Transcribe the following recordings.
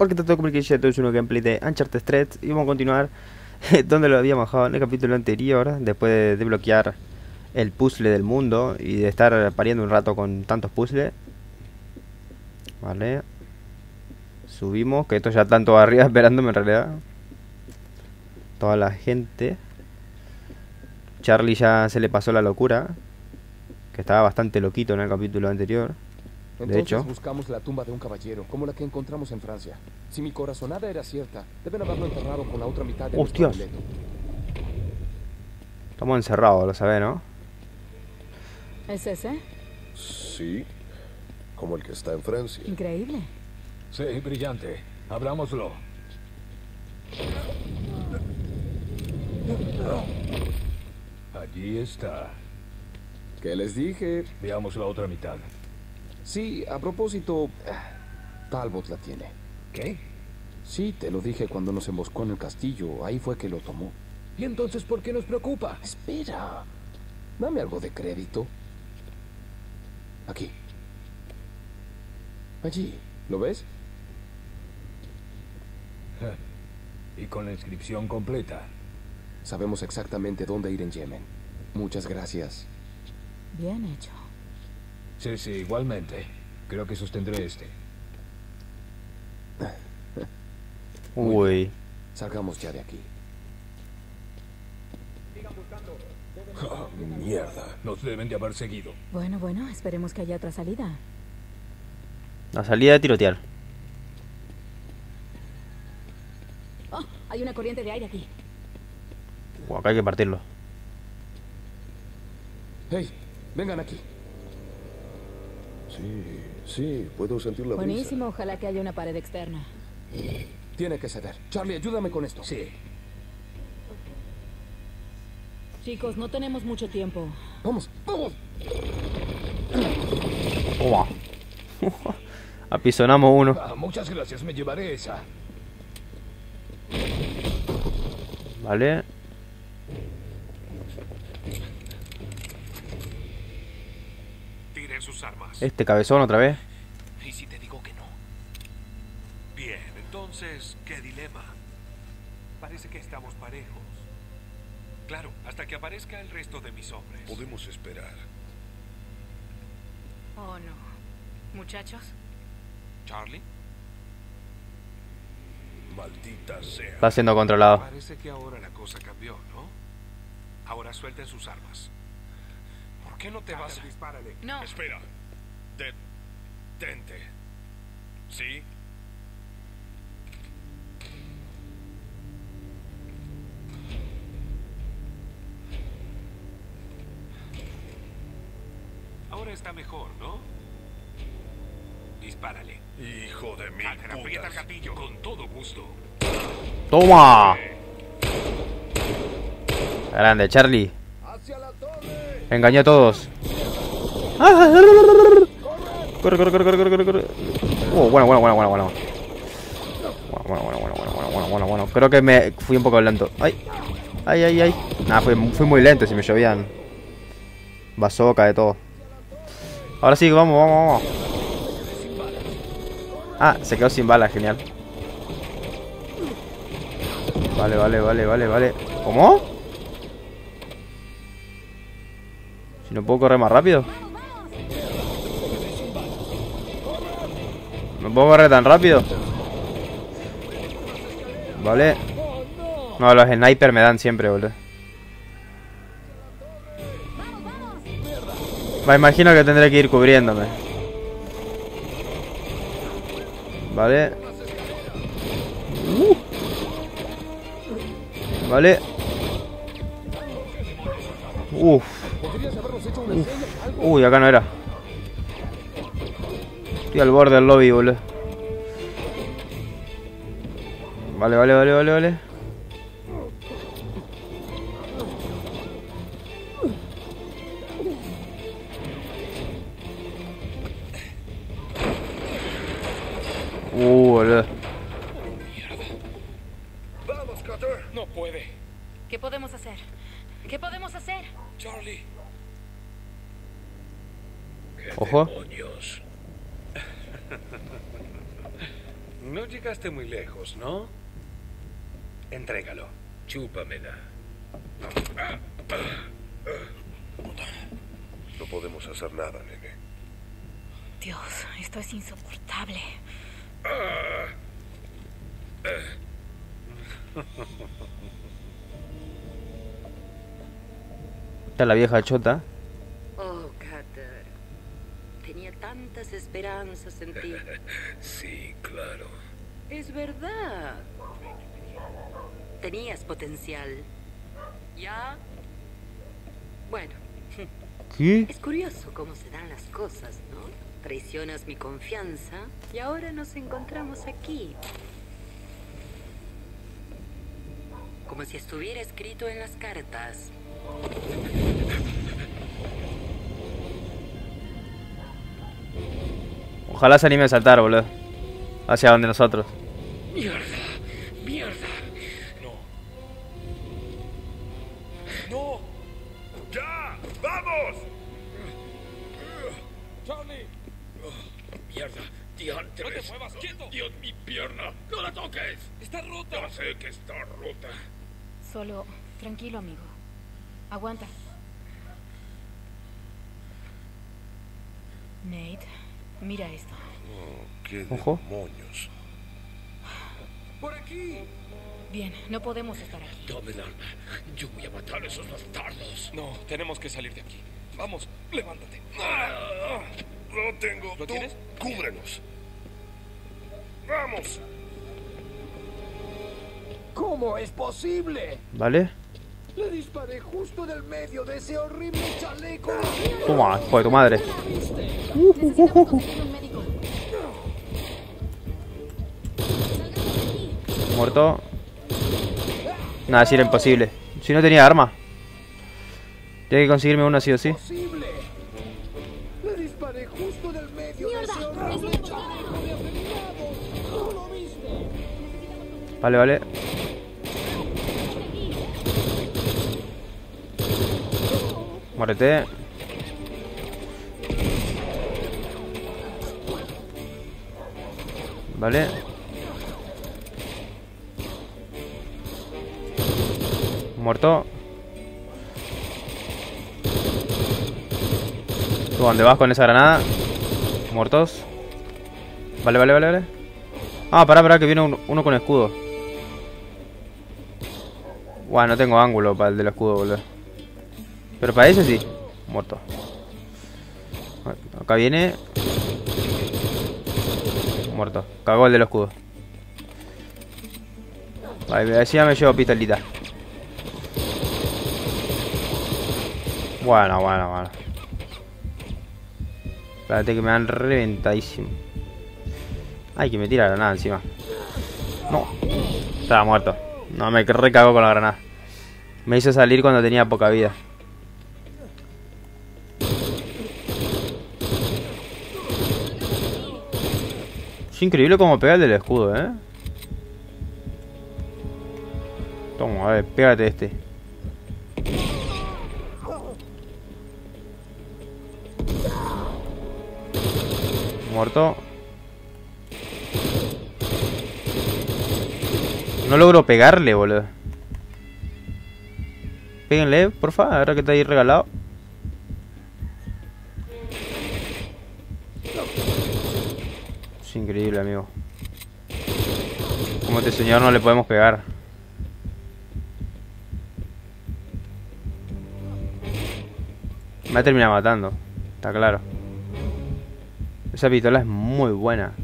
porque te toca que ya todo es un gameplay de Uncharted 3 y vamos a continuar donde lo habíamos dejado en el capítulo anterior, después de desbloquear el puzzle del mundo y de estar pariendo un rato con tantos puzzles. Vale. Subimos, que estos ya están todos arriba esperándome en realidad. Toda la gente. Charlie ya se le pasó la locura, que estaba bastante loquito en el capítulo anterior. Entonces De hecho, buscamos la tumba de un caballero, como la que encontramos en Francia. Si mi corazonada era cierta, deben haberlo enterrado con la otra mitad de nuestro ¡hostias! amuleto. Estamos encerrados, lo sabés, ¿no? ¿Es ese? Sí, como el que está en Francia. Increíble. Sí, brillante. Abrámoslo. Allí está. ¿Qué les dije? Veamos la otra mitad. Sí, a propósito, Talbot la tiene. ¿Qué? Sí, te lo dije cuando nos emboscó en el castillo. Ahí fue que lo tomó. ¿Y entonces por qué nos preocupa? Espera. Dame algo de crédito. Aquí. Allí. ¿Lo ves? Y con la inscripción completa. Sabemos exactamente dónde ir en Yemen. Muchas gracias. Bien hecho. Sí, sí, igualmente. Creo que sostendré este. Uy. Salgamos ya de aquí. ¡Ah, mierda! Nos deben de haber seguido. Bueno, esperemos que haya otra salida. La salida de tirotear. Oh, hay una corriente de aire aquí. Acá hay que partirlo. ¡Hey! Vengan aquí. Sí, puedo sentir la brisa. Buenísimo, ojalá que haya una pared externa. Tiene que ceder. Charlie, ayúdame con esto. Sí. Chicos, no tenemos mucho tiempo. Vamos, vamos. Toma. Apisonamos uno. Ah, muchas gracias, me llevaré esa. Vale. Tiren sus armas. Este cabezón otra vez. ¿Y si te digo que no? Bien, entonces, ¿qué dilema? Parece que estamos parejos. Claro, hasta que aparezca el resto de mis hombres. Podemos esperar. Oh, no. Muchachos. ¿Charlie? Maldita sea. Está siendo controlado. Parece que ahora la cosa cambió, ¿no? Ahora suelten sus armas. ¿Por qué no te vas a...? Dispárale. No. Espera. Detente. ¿Sí? Ahora está mejor, ¿no? Dispárale. Hijo de mil Aprieta el putas. gatillo. Con todo gusto. ¡Toma! Grande, Charlie. Engañó a todos. Corre, corre, corre, corre, corre, corre. Bueno. Bueno. Creo que me fui un poco lento. Ay. Nah, fui muy lento si me llovían. Bazooka de todo. Ahora sí, vamos. Ah, se quedó sin balas, genial. Vale. ¿Cómo? Si no puedo correr más rápido. No puedo correr tan rápido. Vale. No, los snipers me dan siempre, boludo. Me imagino que tendré que ir cubriéndome. Vale. Vale. Uy, acá no era. Estoy al borde del lobby, boludo. Vale. Boludo. Vamos, Cutter. No puede. ¿Qué podemos hacer? Charlie. ¿Qué Ojo. demonios? No llegaste muy lejos, ¿no? Entrégalo. Chúpamela. No podemos hacer nada, nene. Dios, esto es insoportable. Está la vieja chota. Oh, Carter. Tenía tantas esperanzas en ti. Sí, claro. Es verdad. Tenías potencial. ¿Ya? Bueno, ¿Qué? es curioso cómo se dan las cosas, ¿no? Traicionas mi confianza y ahora nos encontramos aquí. Como si estuviera escrito en las cartas. Ojalá se anime a saltar, boludo. Hacia donde nosotros. ¡Mierda! ¡Mierda! No. ¡No! ¡Ya! ¡Vamos! ¡Charlie! ¡Mierda! ¡Diantres! ¡No te muevas! ¡Quieto! ¡Dios, mi pierna! ¡No la toques! ¡Está rota! Ya sé que está rota. Solo, tranquilo, amigo. Aguanta. Nate, mira esto. Oh, qué Ojo. demonios. ¡Por aquí! Bien, no podemos estar aquí. Dame el arma. Yo voy a matar a esos bastardos. No, tenemos que salir de aquí. Vamos, levántate. Lo tengo. ¿Lo Tú, tienes? cúbrenos. ¡Vamos! ¿Cómo es posible? ¿Vale? Le disparé justo en el medio de ese horrible chaleco. Toma, hijo de tu madre. Necesitamos conseguir un médico. Muerto. Nada, si era imposible. Si no tenía arma. Tenía que conseguirme una sí o sí. Posible. Le disparé justo en el medio de ese horrible chaleco de afeminados. ¿Tú lo viste? Vale, vale. Muérete. Vale. Muerto. ¿Tú dónde vas con esa granada? Muertos. Vale, vale, vale, vale. Ah, pará, que viene uno con escudo. Buah, no tengo ángulo para el del escudo, boludo. Pero para ese sí. Muerto. Acá viene. Muerto. Cagó el del escudo. Vale, así ya me llevo pistolita. Bueno. Espérate que me han reventadísimo. Ay, que me tira la granada encima. No. Estaba muerto. No, me recagó con la granada. Me hizo salir cuando tenía poca vida. Es increíble cómo pega el del escudo, ¿eh? Toma, a ver, pégate este. Muerto. No logro pegarle, boludo. Péguenle, porfa, ahora que está ahí regalado. Es increíble, amigo. Como este señor no le podemos pegar. Me va a terminar matando, está claro. Esa pistola es muy buena.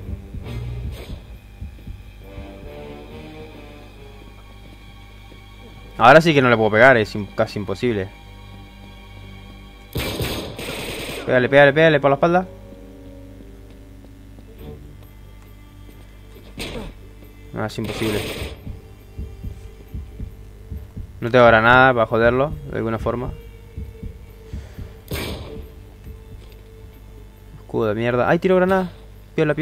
Ahora sí que no le puedo pegar, es casi imposible. Pégale por la espalda. No, es imposible. No tengo granada para joderlo, de alguna forma. Escudo de mierda. ¡Ay, tiro granada! Piola.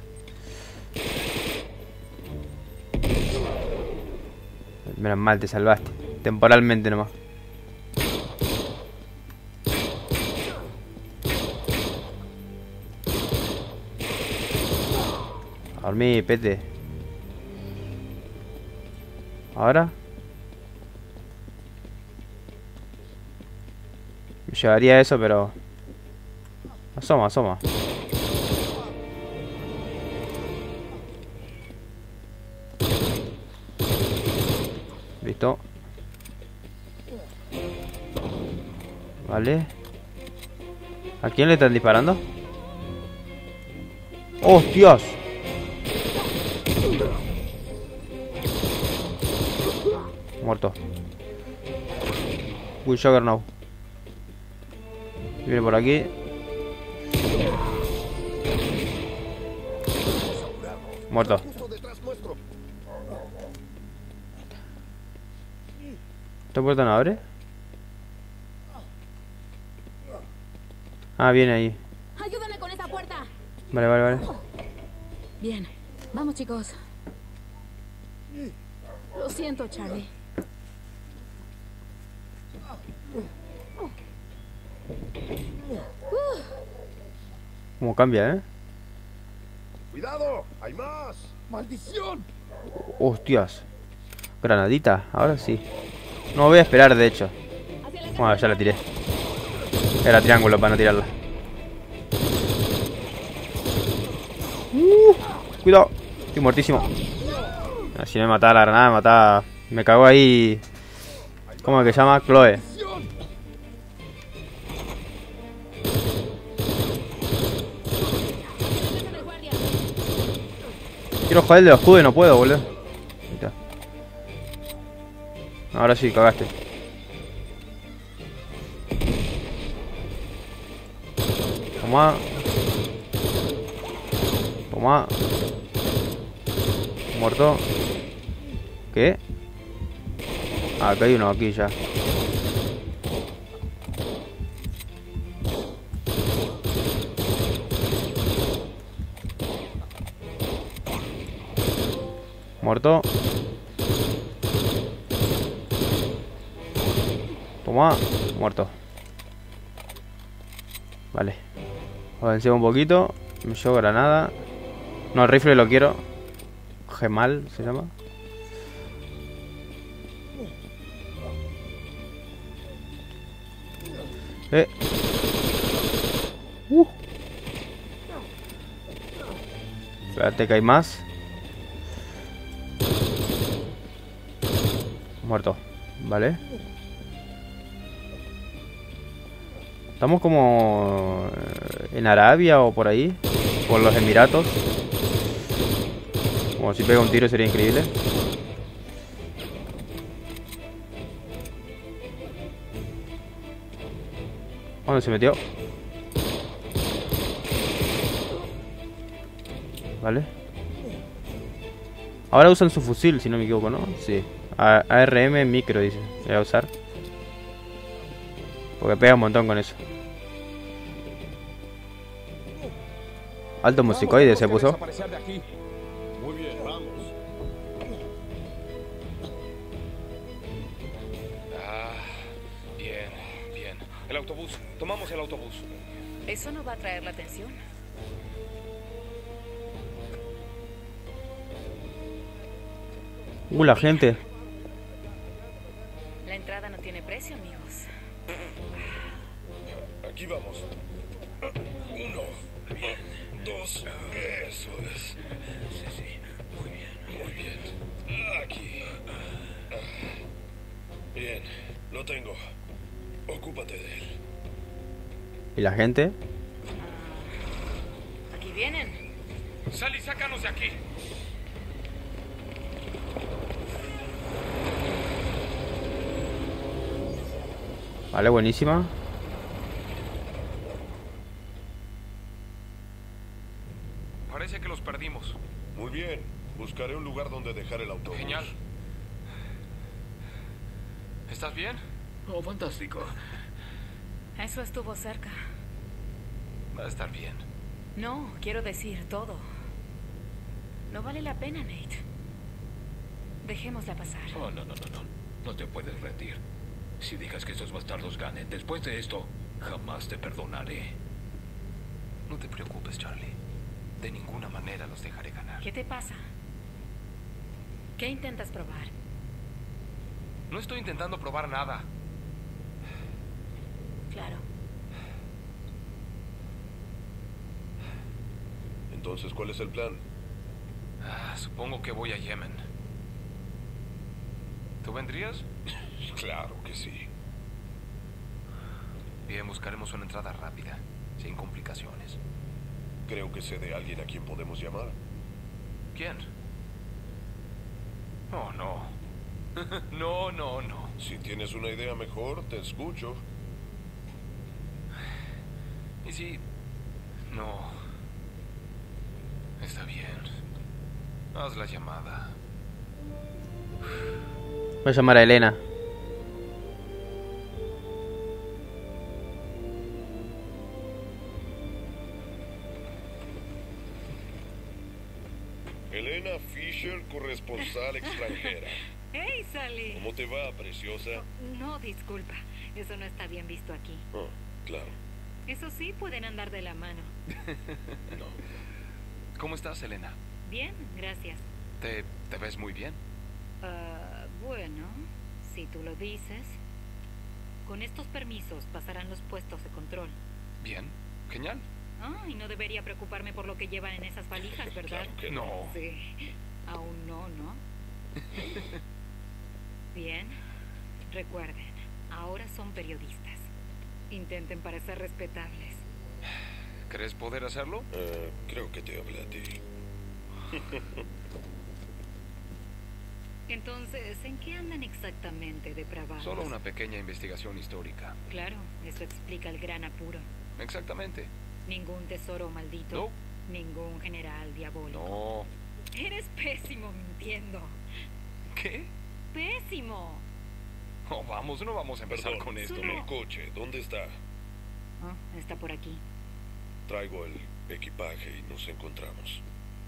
Menos mal, te salvaste. Temporalmente nomás. A Dormí, pete. Ahora. Me llevaría eso, pero... Asoma, asoma. Listo. Vale. ¿A quién le están disparando? ¡Hostias! Muerto. Uy, Juggernaut. Viene por aquí. Muerto. Justo detrás nuestro. ¿Esta puerta no abre? Ah, viene ahí. Ayúdame con esa puerta. Vale, vale, vale. Bien, vamos chicos. Lo siento, Charlie. ¿Cómo cambia, eh? ¡Cuidado! ¡Hay más! ¡Maldición! Hostias. Granadita, ahora sí. No voy a esperar, de hecho. Bueno, ya la tiré. Era triángulo para no tirarla. Cuidado. Estoy muertísimo. Si no me mataba la granada, me mataba... Me cagó ahí... ¿Cómo es que se llama? Chloe. Quiero joder el de los escudos y no puedo, boludo. Ahí está. Ahora sí, cagaste. Toma. Toma. Muerto. ¿Qué? Ah, acá hay uno, aquí ya. Muerto. Toma. Muerto. Vale. Avancemos un poquito. Me llevo granada. No, el rifle lo quiero. Gemal se llama. Espérate que hay más. Muerto. Vale. Estamos como en Arabia o por ahí. Por los Emiratos. Como si pega un tiro sería increíble. ¿Dónde se metió? Vale. Ahora usan su fusil, si no me equivoco, ¿no? Sí. ARM micro, dice. Voy a usar. Porque pega un montón con eso. Alto musicoide se puso. Muy bien, vamos. Bien, bien. El autobús. Tomamos el autobús. ¿Eso no va a atraer la atención? La gente. La entrada no tiene precio, amigos. Aquí vamos. 1, 2, eso es. Sí, muy bien. Muy bien. Aquí. Bien, lo tengo. Ocúpate de él. ¿Y la gente? Aquí vienen. Sally, sácanos de aquí. Vale, buenísima. Parece que los perdimos. Muy bien. Buscaré un lugar donde dejar el autobús. Genial. ¿Estás bien? Oh, fantástico. Eso estuvo cerca. Va a estar bien. No, quiero decir todo. No vale la pena, Nate. Dejémosla pasar. Oh, no. No te puedes rendir. Si dejas que esos bastardos ganen, después de esto, jamás te perdonaré. No te preocupes, Charlie. De ninguna manera los dejaré ganar. ¿Qué te pasa? ¿Qué intentas probar? No estoy intentando probar nada. Claro. Entonces, ¿cuál es el plan? Supongo que voy a Yemen. ¿Tú vendrías? Claro que sí. Bien, buscaremos una entrada rápida, sin complicaciones. Creo que sé de alguien a quien podemos llamar. ¿Quién? Oh, no. No, no, no. Si tienes una idea mejor, te escucho. ¿Y si...? No. Está bien. Haz la llamada. Voy a llamar a Elena. Elena Fisher, corresponsal extranjera. ¡Hey, Sally! ¿Cómo te va, preciosa? No, disculpa. Eso no está bien visto aquí. Oh, claro. Eso sí, pueden andar de la mano. No. ¿Cómo estás, Elena? Bien, gracias. ¿Te ves muy bien? Bueno, si tú lo dices. Con estos permisos pasarán los puestos de control. Bien. Genial. Y no debería preocuparme por lo que llevan en esas valijas, ¿verdad? Claro que No. Sí. Aún no, ¿no? Bien. Recuerden, ahora son periodistas. Intenten parecer respetables. ¿Crees poder hacerlo? Creo que te hablé a ti. Entonces, ¿en qué andan exactamente depravados? Solo una pequeña investigación histórica. Claro, eso explica el gran apuro. Exactamente. Ningún tesoro maldito. No. Ningún general diabólico. No. Eres pésimo mintiendo. ¿Qué? ¡Pésimo! Oh, vamos, no vamos a empezar Perdón, con esto. Solo- el coche, ¿dónde está? Está por aquí. Traigo el equipaje y nos encontramos.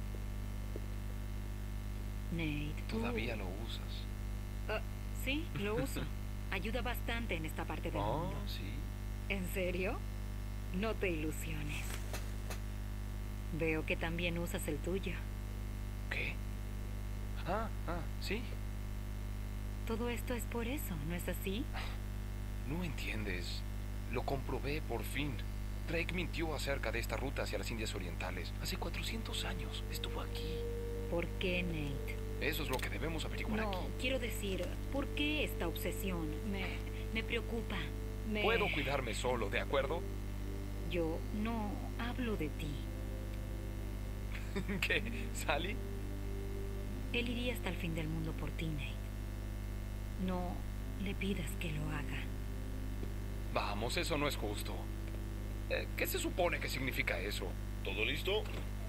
Nate, tú... Todavía lo usas. Sí, lo uso. Ayuda bastante en esta parte del Oh, mundo. sí. ¿En serio? No te ilusiones. Veo que también usas el tuyo. ¿Qué? Sí. Todo esto es por eso, ¿no es así? No entiendes. Lo comprobé por fin. Drake mintió acerca de esta ruta hacia las Indias Orientales. Hace 400 años. Estuvo aquí. ¿Por qué, Nate? Eso es lo que debemos averiguar No, aquí. quiero decir, ¿por qué esta obsesión? Me preocupa. Puedo cuidarme solo, ¿de acuerdo? Yo no hablo de ti. ¿Qué? ¿Sally? Él iría hasta el fin del mundo por ti, Nate. No le pidas que lo haga. Vamos, eso no es justo. ¿Qué se supone que significa eso? ¿Todo listo?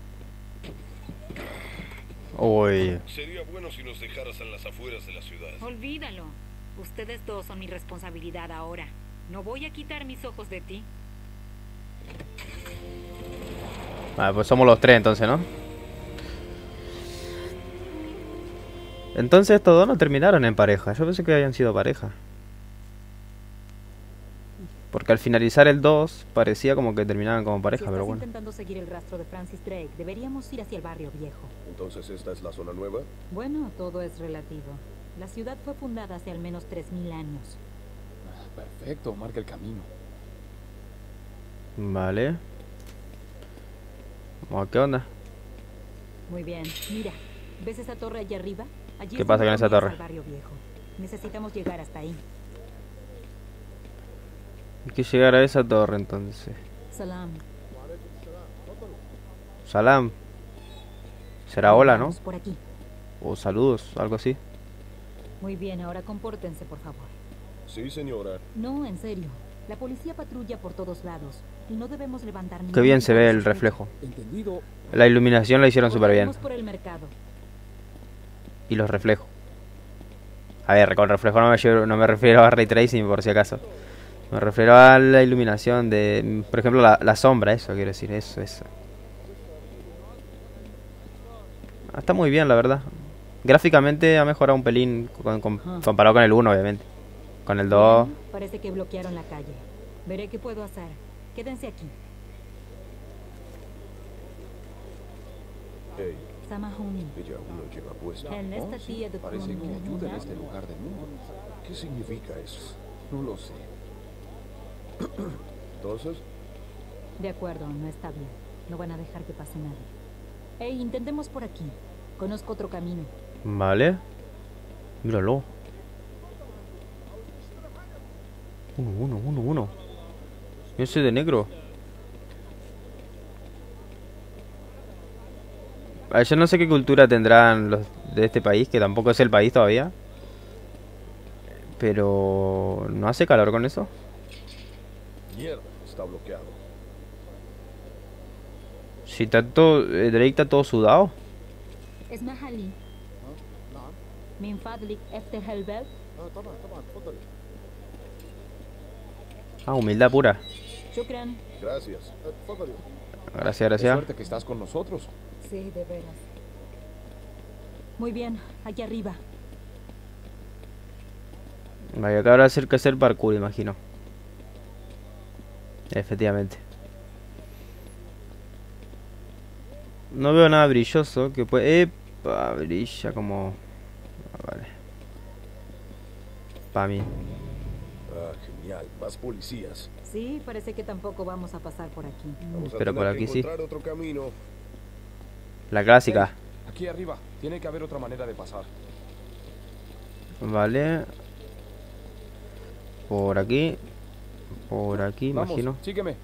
Uy. Sería bueno si nos dejaras en las afueras de la ciudad. Olvídalo. Ustedes dos son mi responsabilidad ahora. No voy a quitar mis ojos de ti. Vale, pues somos los tres entonces, ¿no? Entonces estos dos no terminaron en pareja. Yo pensé que habían sido pareja. Porque al finalizar el 2 parecía como que terminaban como pareja, Si pero estás bueno. intentando seguir el rastro de Francis Drake, deberíamos ir hacia el barrio viejo. Entonces, ¿esta es la zona nueva? Bueno, todo es relativo. La ciudad fue fundada hace al menos 3000 años. Perfecto, marca el camino. Vale. Bueno, ¿qué onda? Muy bien, mira. ¿Ves esa torre allá arriba? Allí ¿Qué es pasa donde con esa comienza torre? el barrio viejo. Necesitamos llegar hasta ahí. Hay que llegar a esa torre entonces. Salam. Salam. Será hola, ¿no? Vamos, por aquí. O saludos, algo así. Muy bien, ahora compórtense, por favor. Sí, señora. No, en serio. La policía patrulla por todos lados y no debemos levantar Qué ningún bien se tipo ve de el sospecha. reflejo. Entendido. La iluminación la hicieron súper bien. Corremos por el mercado. Y los reflejos. A ver, con reflejo no me refiero a ray tracing por si acaso. Me refiero a la iluminación de, por ejemplo, la sombra, eso quiero decir, eso. Está muy bien, la verdad. Gráficamente ha mejorado un pelín comparado con el 1, obviamente. Con el 2... Bien, parece que bloquearon la calle. Veré qué puedo hacer. Quédense aquí. Hey, Samahuni. ella aún lo lleva puesto. En esta tía de Parece que ayuda en este lugar del mundo. ¿Qué significa eso? No lo sé. Entonces, De acuerdo, no está bien. No van a dejar que pase nadie. Hey, intentemos por aquí. Conozco otro camino. Vale. Míralo. Uno. Yo soy de negro. Yo no sé qué cultura tendrán los de este país, que tampoco es el país todavía. Pero... ¿no hace calor con eso? mierda, está bloqueado. Si está todo... Drake está todo sudado. اسمح لي من فضلك افتح الباب. طبعا اتفضل. Ah, humildad pura. شكرا. Gracias. اتفضل. Gracias, Qué gracias. suerte que estás con nosotros. Sí, de veras. Muy bien, aquí arriba. Vaya, que ahora hacer que hacer parkour, imagino. Efectivamente. No veo nada brilloso que puede... Epa, brilla como... Vale. Pa' mí. Ah, genial. Más policías. Sí, parece que tampoco vamos a pasar por aquí. Vamos a Pero por tener que aquí sí. encontrar otro camino. La clásica. Aquí arriba. Tiene que haber otra manera de pasar. Vale. Por aquí. Por aquí, Vamos, imagino. sígueme.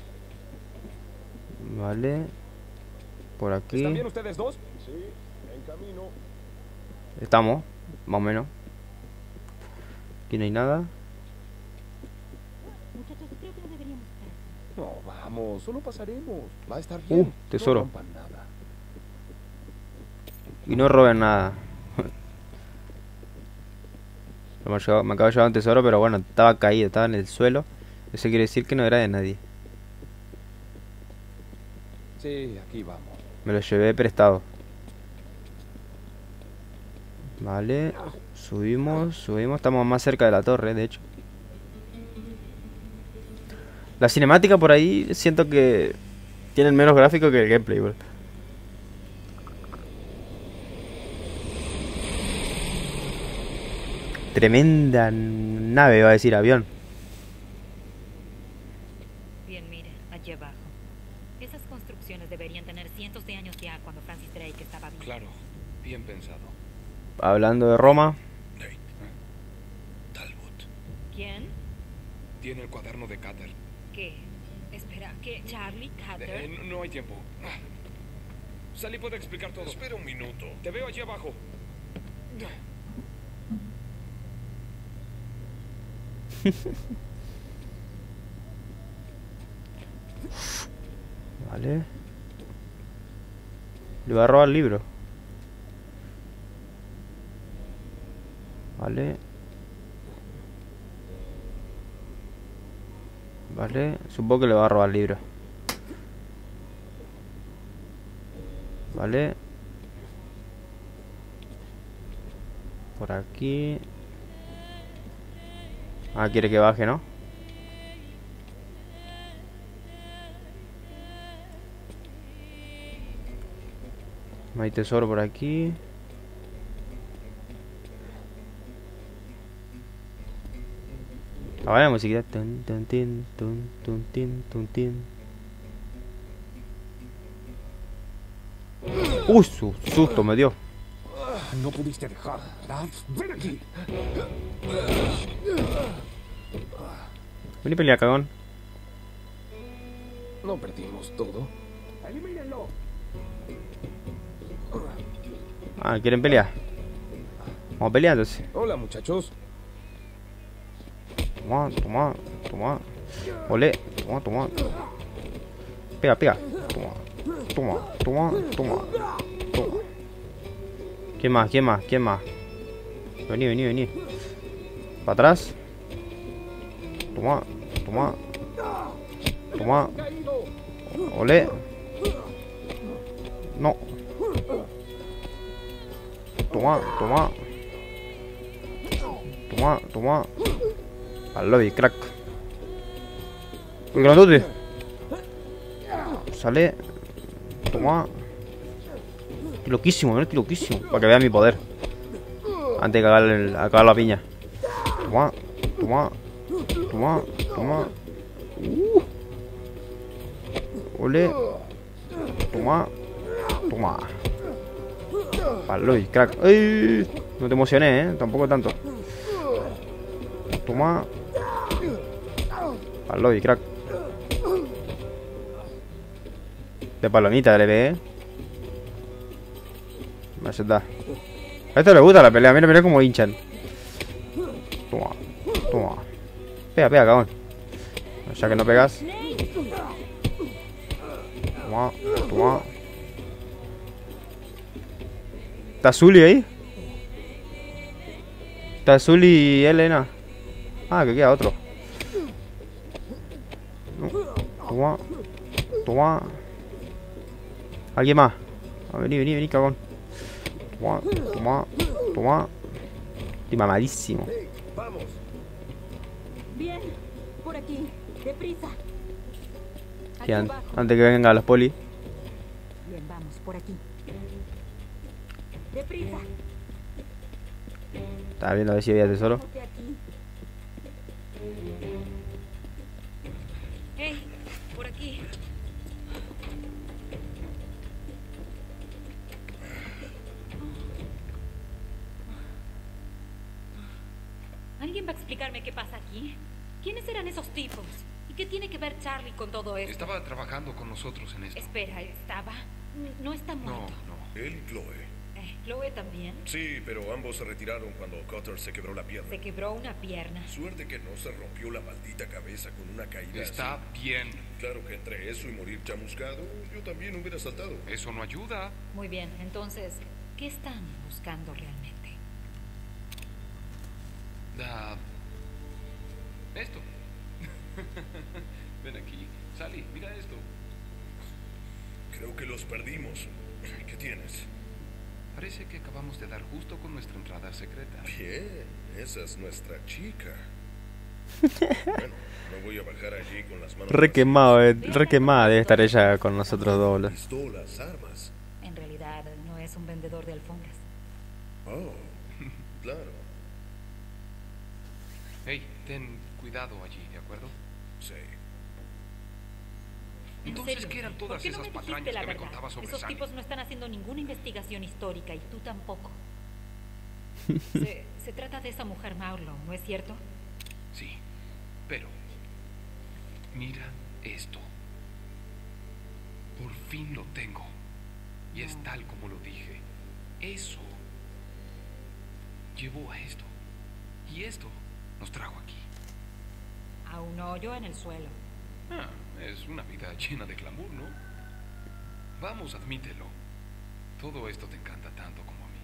Vale. Por aquí. ¿Están bien ustedes dos? Sí, en camino. Estamos, más o menos. Aquí no hay nada. Muchachos, creo que no deberíamos estar. No, vamos, solo pasaremos. Va a estar bien. Tesoro. No rompan nada. Y no roben nada. Me acabo de llevar un tesoro, pero bueno, estaba caído, estaba en el suelo. Eso quiere decir que no era de nadie. Sí, aquí vamos. Me lo llevé prestado. Vale. Subimos. Estamos más cerca de la torre, de hecho. La cinemática por ahí siento que tienen menos gráfico que el gameplay, igual. Tremenda nave, va a decir avión. Bien, mire, allí abajo. Esas construcciones deberían tener cientos de años ya cuando Francis Drake estaba vivo. Claro, bien pensado. Hablando de Roma. Nate. Talbot. ¿Quién? Tiene el cuaderno de Cutter. ¿Qué? Espera, ¿qué? ¿Charlie Cutter? No hay tiempo. Sally puede explicar todo. Espera un minuto. Te veo allí abajo. Vale. Le va a robar el libro. Vale. Vale. Supongo que le va a robar el libro. Vale. Por aquí. Ah, quiere que baje, ¿no? No hay tesoro por aquí. Ahora la musiquita. Tun, tun, tin, tun, tun, tin, tun, tin. Susto me dio. No pudiste dejar, ¿verdad? ¡Ven aquí! Vení, pelea, cagón. No perdimos todo. ¡Elimínenlo! Ah, ¿quieren pelear? Vamos a pelear entonces. Hola, muchachos. Toma. Olé, toma. Pega. Toma. ¿Quién más? Vení. Para atrás. Toma. Olé. No. Toma. Al lobby, crack. ¡Uy, grandote! Sale. Toma. Estoy loquísimo, estoy loquísimo. Para que vea mi poder. Antes de cagar la piña. Toma, toma, toma, toma. Ole. Toma, toma. Paloy, crack. ¡Ay! No te emocioné, tampoco tanto. Toma. Paloy, crack. De palomita le ve, Me está. A esto le gusta la pelea, mira cómo hinchan. Toma, toma. Pega, pega, cabrón. Ya que no pegas. Toma, toma. ¿Está Zully ahí? ¿Está Zully y Elena? Ah, que queda otro. Toma, toma. ¿Alguien más? Vení, vení, vení, cagón. Toma, toma, toma. Estoy mamadísimo. Vamos. Bien, por aquí, deprisa. Sí, antes que vengan los polis. Bien, vamos, por aquí. Deprisa. Estaba viendo a ver si había tesoro. Ponte aquí. Hey, por aquí. ¿Alguien va a explicarme qué pasa aquí? ¿Quiénes eran esos tipos? ¿Y qué tiene que ver Charlie con todo esto? Estaba trabajando con nosotros en esto. Espera, ¿estaba? No está No, muerto. no. Él y Chloe. ¿Chloe también? Sí, pero ambos se retiraron cuando Cutter se quebró la pierna. Se quebró una pierna. Suerte que no se rompió la maldita cabeza con una caída Está así. bien. Claro que entre eso y morir chamuscado, yo también hubiera saltado. Eso no ayuda. Muy bien, entonces, ¿qué están buscando realmente? Esto. Ven aquí. Sally, mira esto. Creo que los perdimos. ¿Qué tienes? Parece que acabamos de dar justo con nuestra entrada secreta. Bien, esa es nuestra chica. Bueno, no voy a bajar allí con las manos. Re quemada debe estar ella con nosotros dos. Pistolas, armas. En realidad, no es un vendedor de alfombras. Oh, claro. Hey, ten cuidado allí, ¿de acuerdo? Sí. ¿En Entonces, serio? ¿qué eran ¿Por todas qué no esas me dijiste patrañas la que me verdad? contabas sobre Esos Sally? tipos no están haciendo ninguna investigación histórica y tú tampoco. Se trata de esa mujer Marlowe, ¿no es cierto? Sí, pero mira esto. Por fin lo tengo. Y es tal como lo dije. Eso llevó a esto. Y esto nos trajo aquí. A un hoyo en el suelo. Es una vida llena de glamour, ¿no? Vamos, admítelo. Todo esto te encanta tanto como a mí.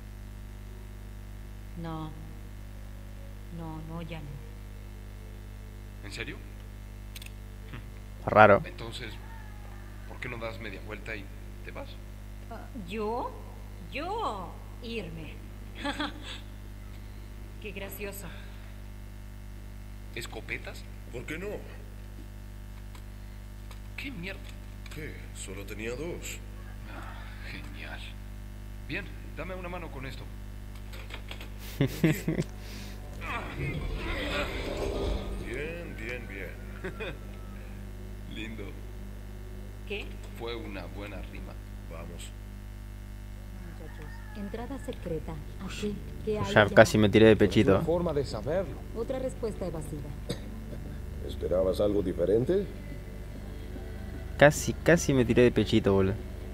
No. No, ya no. ¿En serio? Raro. Entonces, ¿por qué no das media vuelta y te vas? ¿Yo? Irme. Qué gracioso. ¿Escopetas? ¿Por qué no? ¿Qué mierda? ¿Qué? Solo tenía dos. Genial. Bien, dame una mano con esto. Bien, bien, bien. Lindo. ¿Qué? Fue una buena rima. Vamos. Muchachos, entrada secreta. Aquí, ¿qué hay Ya allá? casi me tiré de No pechito. hay forma de saberlo. Otra respuesta evasiva. ¿Esperabas algo diferente? Casi me tiré de pechito, boludo.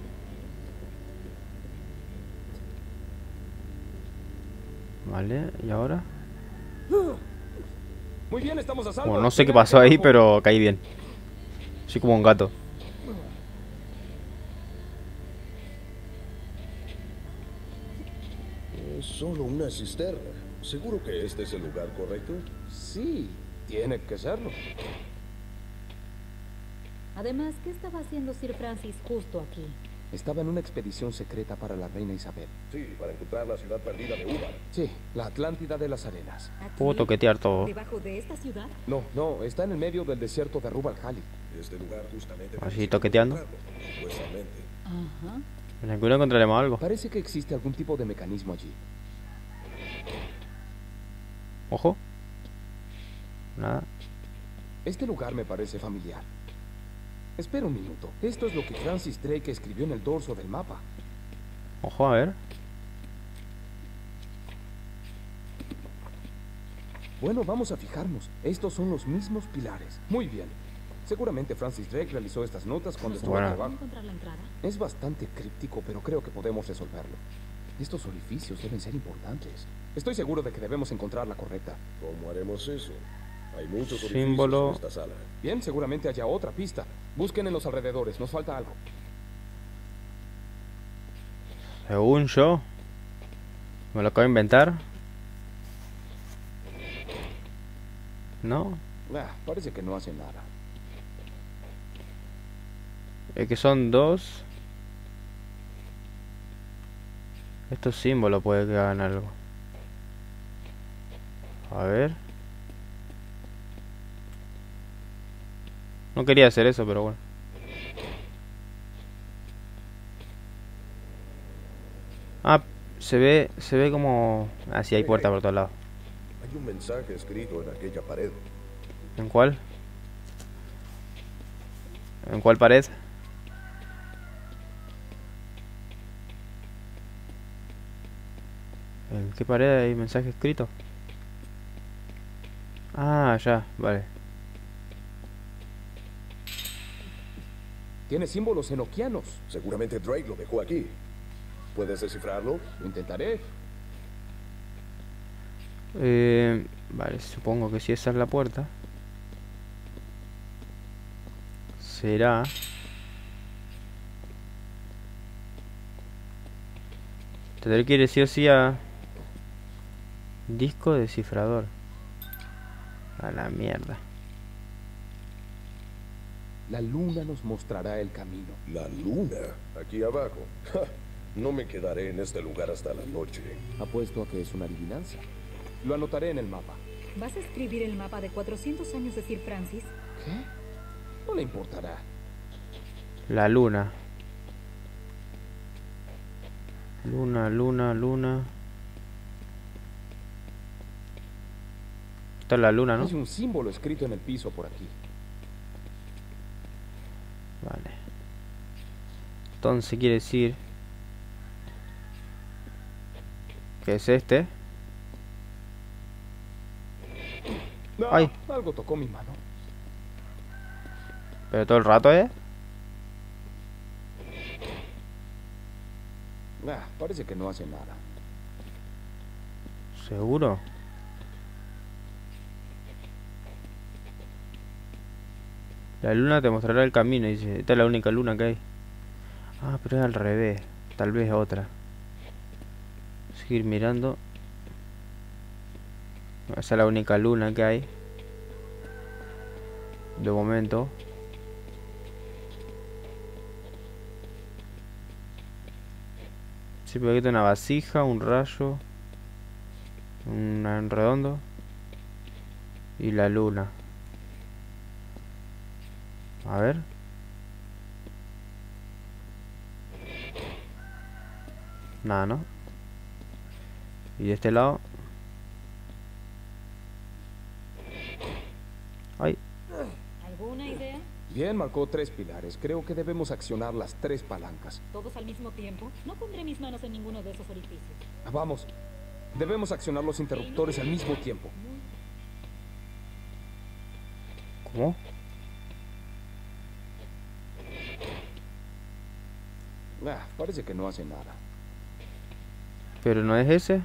Vale, ¿y ahora? Muy bien, estamos a salvo. Bueno, no sé qué pasó ahí, pero caí bien. Soy como un gato. Es solo una cisterna. ¿Seguro que este es el lugar correcto? Sí, tiene que serlo. Además, ¿qué estaba haciendo Sir Francis justo aquí? Estaba en una expedición secreta para la reina Isabel. Sí, para encontrar la ciudad perdida de Ubar. Sí, la Atlántida de las Arenas. ¿Aquí? Puedo toquetear todo. ¿Debajo de esta ciudad? No, está en el medio del desierto de Rub al Khali. Este lugar justamente... Así toqueteando. Supuestamente. Ajá. En el culo encontraremos algo. Parece que existe algún tipo de mecanismo allí. Ojo. Nada. Este lugar me parece familiar. Espera un minuto. Esto es lo que Francis Drake escribió en el dorso del mapa. Ojo, a ver. Bueno, vamos a fijarnos. Estos son los mismos pilares. Muy bien. Seguramente Francis Drake realizó estas notas cuando estuvo Bueno. aquí abajo. ¿Encontrar la entrada? Es bastante críptico, pero creo que podemos resolverlo. Estos orificios deben ser importantes. Estoy seguro de que debemos encontrar la correcta. ¿Cómo haremos eso? Hay muchos Símbolo. orificios en esta sala. Bien, seguramente haya otra pista. Busquen en los alrededores, nos falta algo. Según yo, me lo acabo de inventar. No, Parece que no hace nada. es que son dos. Estos símbolos puede que hagan algo. A ver. No quería hacer eso, pero bueno. Ah, se ve como... Ah, sí, hay puerta por todos lados. Hay un mensaje escrito en aquella pared. ¿En cuál? ¿En cuál pared? ¿En qué pared hay mensaje escrito? Ah, ya, vale. Tiene símbolos enoquianos. Seguramente Drake lo dejó aquí. ¿Puedes descifrarlo? Lo intentaré. Vale, supongo que si esa es la puerta, será... Tendré que ir sí o sí a... Disco descifrador. A la mierda. La luna nos mostrará el camino. La luna, aquí abajo. Ja, no me quedaré en este lugar hasta la noche. Apuesto a que es una adivinanza. Lo anotaré en el mapa. ¿Vas a escribir el mapa de 400 años de Sir Francis? ¿Qué? No le importará. La luna. Luna, luna, luna. Esta es la luna, ¿no? Hay un símbolo escrito en el piso por aquí. Vale. Entonces quiere decir que es este. No, Ay. algo tocó mi mano. Pero todo el rato, ¿eh? Parece que no hace nada. ¿Seguro? La luna te mostrará el camino, dice. Esta es la única luna que hay. Ah, pero es al revés. Tal vez otra. Seguir mirando. Esa es la única luna que hay. De momento. Sí, pero aquí está una vasija, un rayo. Un redondo. Y la luna. A ver. Nada, ¿no? Y de este lado. Ay. ¿Alguna idea? Bien, marcó 3 pilares. Creo que debemos accionar las 3 palancas. ¿Todos al mismo tiempo? No pondré mis manos en ninguno de esos orificios. Vamos. Debemos accionar los interruptores al mismo tiempo. ¿Cómo? Parece que no hace nada. Pero no es ese.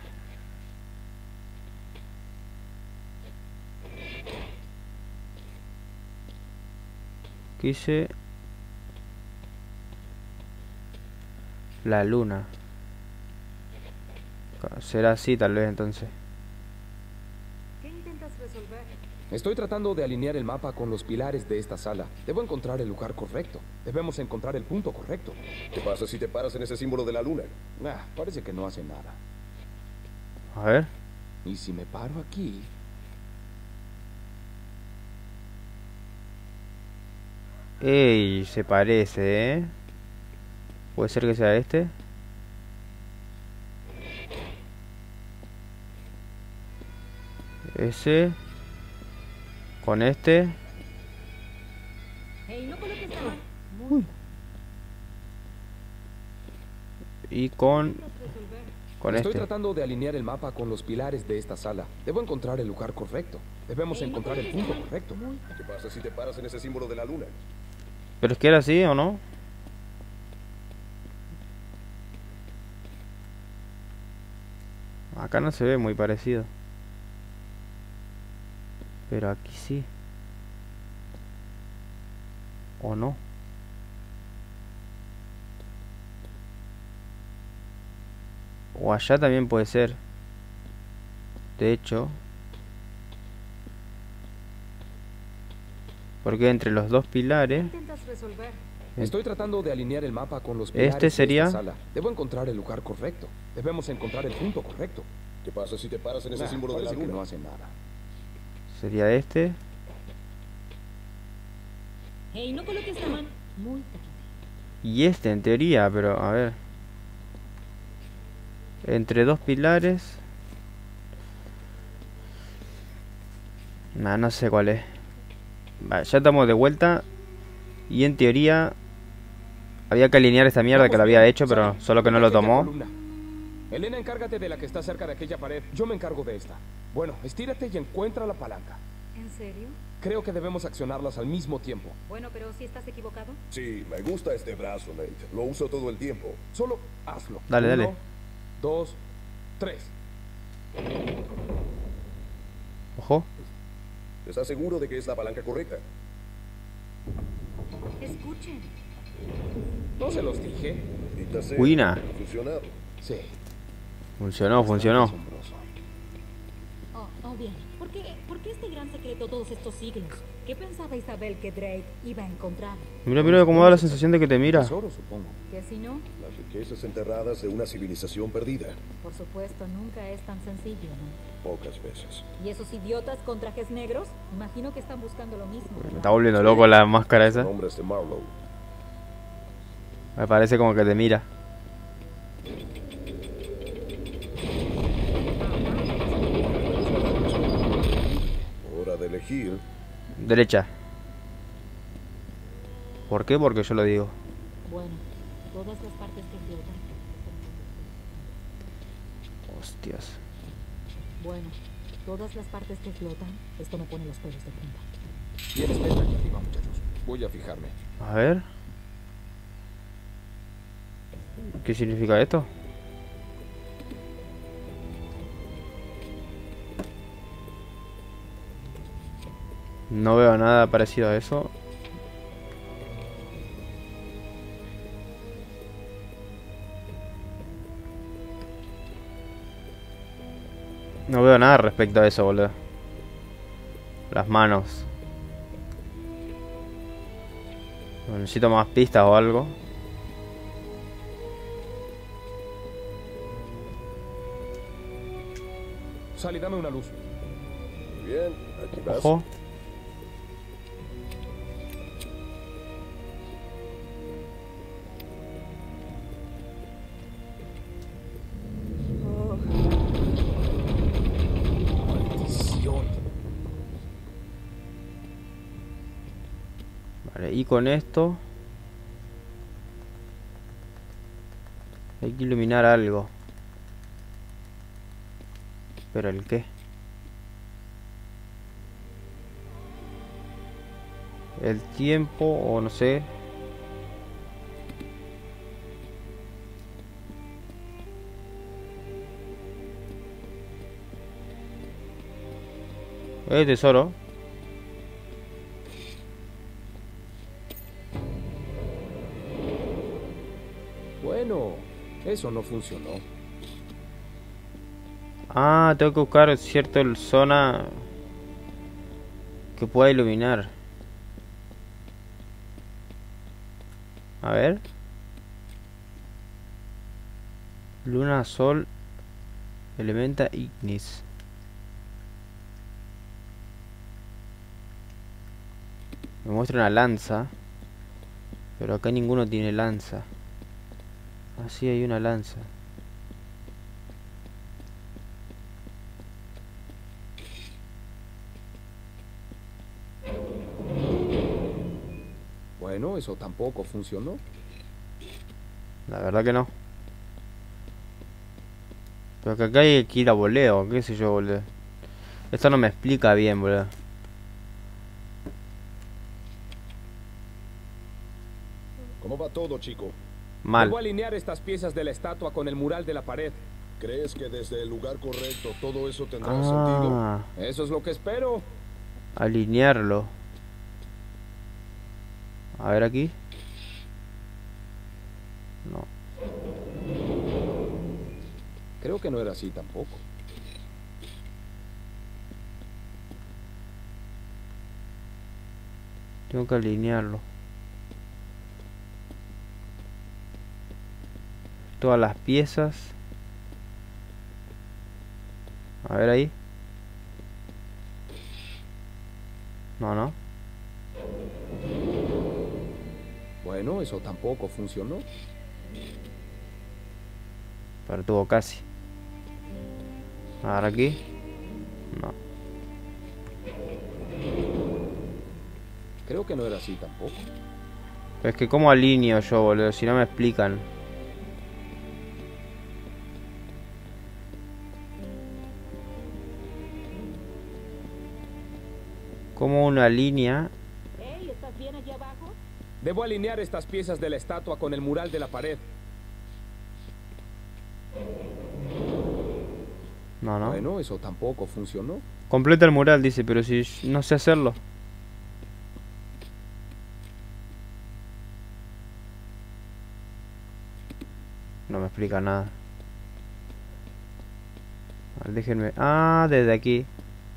Quise la luna. Será así tal vez entonces. ¿Qué intentas resolver? Estoy tratando de alinear el mapa con los pilares de esta sala. Debo encontrar el lugar correcto. Debemos encontrar el punto correcto. ¿Qué pasa si te paras en ese símbolo de la luna? Parece que no hace nada. A ver. Y si me paro aquí... Ey, se parece, ¿eh? Puede ser que sea este. Ese. Con este. Hey, no coloques la mano. Uy. Y con Estoy este. tratando de alinear el mapa con los pilares de esta sala. Debo encontrar el lugar correcto. Debemos encontrar el punto correcto. ¿Qué pasa si te paras en ese símbolo de la luna? Pero es que era así, ¿o no? Acá no se ve muy parecido. Pero aquí sí. ¿O no? O allá también puede ser. De hecho. Porque entre los dos pilares. Intentas resolver. Estoy tratando de alinear el mapa con los pilares Este sería. de esta sala. Debo encontrar el lugar correcto. Debemos encontrar el punto correcto. ¿Qué pasa si te paras en ese Nah, símbolo de la parece que luna? no hace nada. Sería este. Hey, no coloques la mano. Muy tarde. Y este en teoría, pero a ver. Entre dos pilares. Nah, no sé cuál es. Vale, ya estamos de vuelta. Y en teoría había que alinear esta mierda que lo había hecho, pero solo que no lo tomó. Elena, encárgate de la que está cerca de aquella pared. Yo me encargo de esta. Bueno, estírate y encuentra la palanca. ¿En serio? Creo que debemos accionarlas al mismo tiempo. Bueno, pero si estás equivocado. Sí, me gusta este brazo, Nate. Lo uso todo el tiempo. Solo hazlo. Dale, 1, dale. 2, 3. Ojo. ¿Estás seguro de que es la palanca correcta? Escuchen. No se los dije. Maldita sea, Buena. ha funcionado. Sí. Funcionó, funcionó. Asombroso. Oh, bien. ¿Por qué este gran secreto todos estos siglos? ¿Qué pensaba Isabel que Drake iba a encontrar? Mira, mira cómo da la sensación de que te mira. Tesoro, supongo. Que si no, Las riquezas enterradas de una civilización perdida. por supuesto, nunca es tan sencillo, ¿no? Pocas veces. ¿Y esos idiotas con trajes negros? Imagino que están buscando lo mismo. Me está volviendo loco la máscara esa. Nombres de Marlowe. Me parece como que te mira. Hora de elegir. Derecha. ¿Por qué? Porque yo lo digo. Bueno, todas las partes que flotan. Hostias. Bueno, todas las partes que flotan. Esto me pone los pelos de punta. Bien, espera aquí arriba, muchachos. Voy a fijarme. A ver. ¿Qué significa esto? No veo nada parecido a eso. No veo nada respecto a eso, boludo. Las manos. Necesito más pistas o algo. Sally, dame una luz. Muy bien, aquí vas. Ojo. Maldición. Vale, y con esto hay que iluminar algo. ¿Pero el qué? El tiempo o no sé. Tesoro. Bueno, eso no funcionó. Ah, tengo que buscar cierta zona que pueda iluminar. A ver. Luna, sol, elementa ignis. Me muestra una lanza. Pero acá ninguno tiene lanza. Así hay una lanza. Bueno, eso tampoco funcionó. La verdad que no. Pero que acá hay que ir a voleo, qué sé yo, boludo. Esto no me explica bien, boludo. ¿Cómo va todo, chico? Mal. Debo alinear estas piezas de la estatua con el mural de la pared. ¿Crees que desde el lugar correcto todo eso tendrá sentido? Ah, Eso es lo que espero. alinearlo. A ver aquí. No. Creo que no era así tampoco. Tengo que alinearlo. Todas las piezas. A ver ahí. No. Bueno, eso tampoco funcionó. Pero tuvo casi. Ahora aquí. No. Creo que no era así tampoco. Pero es que cómo alineo yo, boludo, si no me explican. Como una línea. Hey, ¿estás bien allí abajo? Debo alinear estas piezas de la estatua con el mural de la pared. No. Bueno, eso tampoco funcionó. Completa el mural, dice, pero si no sé hacerlo. No me explica nada. A ver, déjenme. Ah, desde aquí.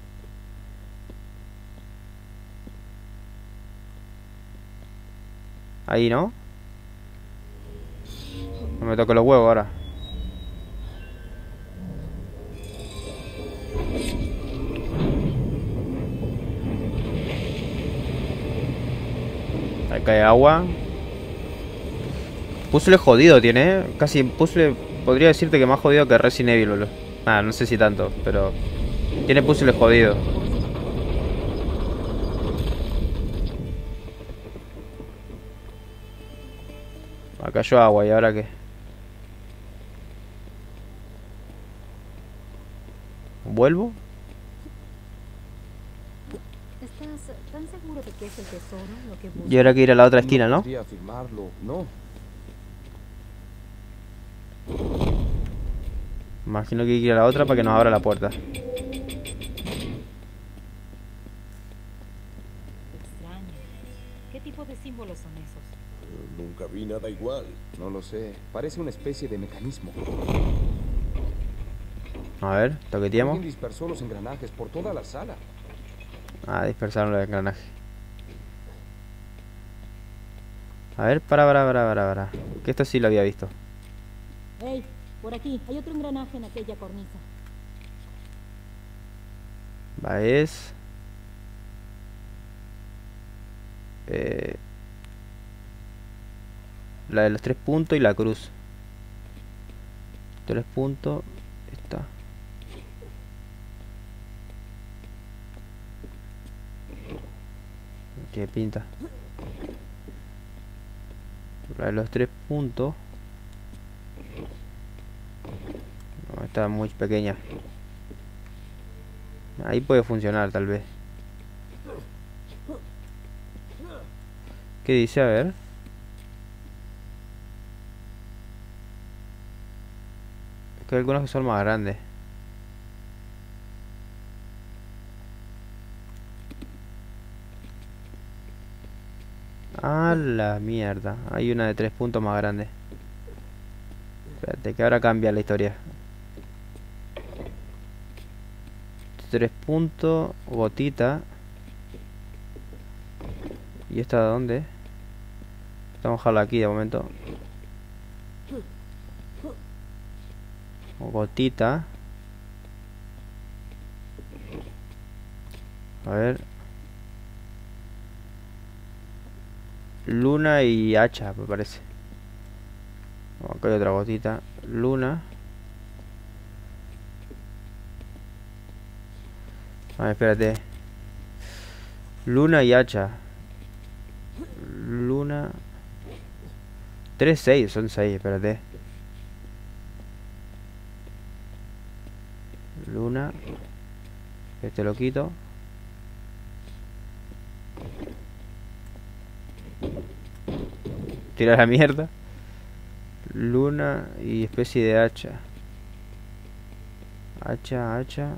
Ahí, ¿no? No me toco los huevos ahora. Ahí cae agua. Puzzle jodido tiene, ¿eh? Casi puzzle, podría decirte que más jodido que Resident Evil, boludo. Ah, no sé si tanto, pero tiene puzzle jodido. Acá cayó agua, ¿y ahora qué? ¿Vuelvo? ¿Estás tan seguro de que es el tesoro lo que buscas? Y ahora hay que ir a la otra esquina, ¿no? Podría afirmarlo, no. Imagino que hay que ir a la otra para que nos abra la puerta. Extraño. ¿Qué tipo de símbolos son esos? Nunca vi nada igual. No lo sé. Parece una especie de mecanismo. A ver, toqueteamos. Alguien dispersó los engranajes por toda la sala. Ah, dispersaron los engranajes. A ver, para. Que esto sí lo había visto. Hey, por aquí, hay otro engranaje en aquella cornisa. Va, es... la de los 3 puntos y la cruz. 3 puntos. Esta. ¿Qué pinta? La de los 3 puntos. No, está muy pequeña. Ahí puede funcionar tal vez. ¿Qué dice? A ver. Es que hay algunos que son más grandes. A la mierda. Hay una de 3 puntos más grande. Espérate, que ahora cambia la historia. 3 puntos, gotita. ¿Y esta de dónde? Vamos a dejarla aquí de momento. Gotita. A ver. Luna y hacha, me parece. Acá hay otra gotita. Luna. A ver, espérate. Luna y hacha. Luna. 3, 6, son 6, espérate. Luna. Este lo quito. Tira la mierda. Luna y especie de hacha. Hacha.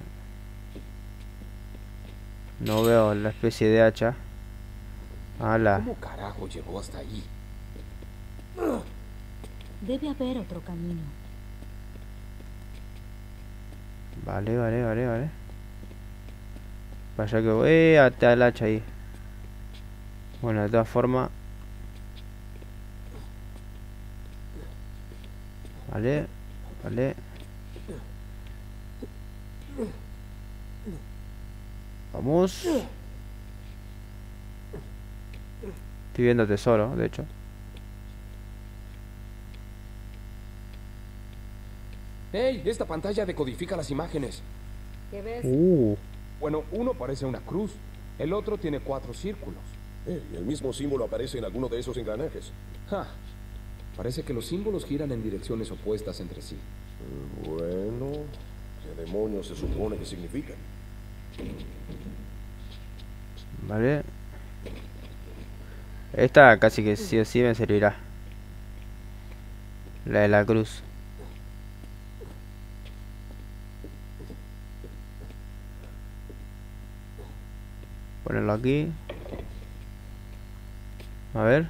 No veo la especie de hacha. Ala. ¿Cómo carajo llegó hasta ahí? Debe haber otro camino. Vale. Para allá que voy. Hasta el hacha ahí. Bueno, de todas formas. Vale. Vamos. Estoy viendo tesoro, de hecho. ¡Hey! Esta pantalla decodifica las imágenes. ¿Qué ves? Bueno, uno parece una cruz. El otro tiene 4 círculos. Y el mismo símbolo aparece en alguno de esos engranajes. ¡Ja! Parece que los símbolos giran en direcciones opuestas entre sí. Bueno, ¿qué demonios se supone que significan? Vale. Esta casi que sí o sí me servirá. La de la cruz. Ponerlo aquí. A ver.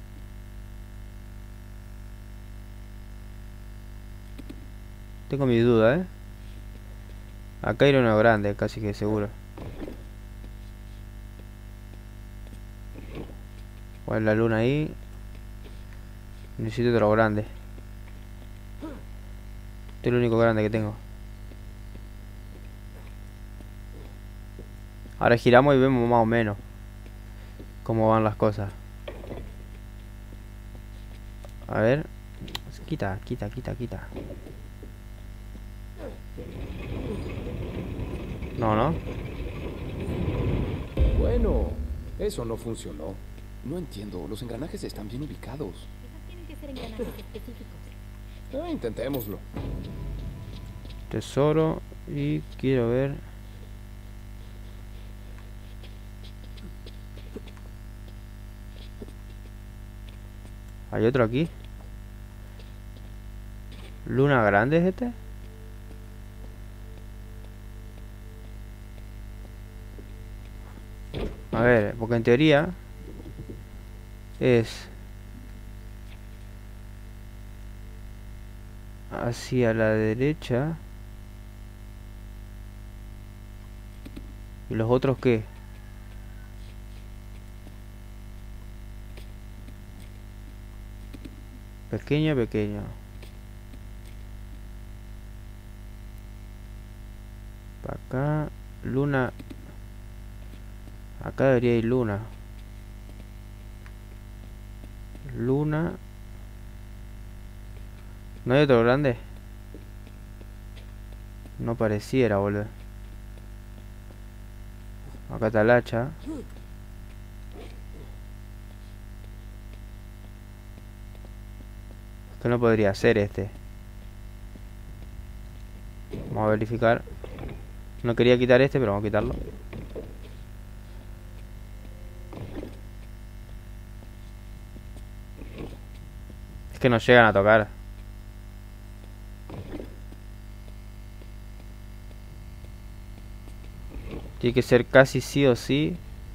Tengo mi duda, ¿eh? Acá hay uno grande, casi que seguro. Poner la luna ahí. Necesito otro grande. Este es el único grande que tengo. Ahora giramos y vemos más o menos cómo van las cosas. A ver. Quita. No. Bueno, eso no funcionó. No entiendo, los engranajes están bien ubicados. Quizás tienen que ser engranajes específicos. Intentémoslo. Tesoro. Y quiero ver. Hay otro aquí. Luna grande es este. A ver, porque en teoría es hacia la derecha. ¿Y los otros qué? Pequeño. Para acá. Luna. Acá debería ir luna. ¿No hay otro grande? No pareciera, boludo. Acá está el hacha. Esto no podría ser este. Vamos a verificar. No quería quitar este, pero vamos a quitarlo. Es que no llegan a tocar. Tiene que ser casi sí o sí.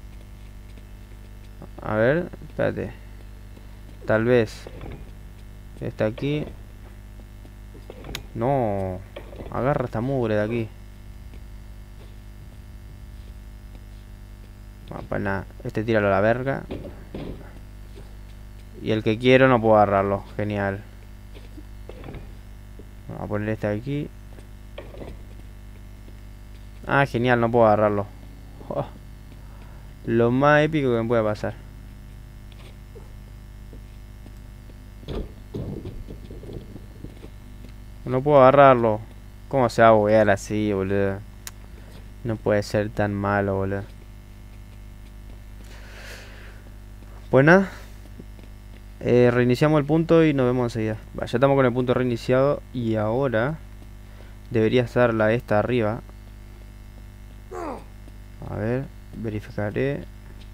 A ver, espérate. Tal vez está aquí. No. Agarra esta mugre de aquí. Bueno, pues nada. Este tíralo a la verga. Y el que quiero no puedo agarrarlo. Genial. Vamos a poner este aquí. Ah, genial, no puedo agarrarlo. Oh, lo más épico que me puede pasar. No puedo agarrarlo. ¿Cómo se va a buguear así, boludo? No puede ser tan malo, boludo. Pues nada. Reiniciamos el punto y nos vemos enseguida. Ya estamos con el punto reiniciado. Y ahora debería estar la esta arriba. A ver, verificaré.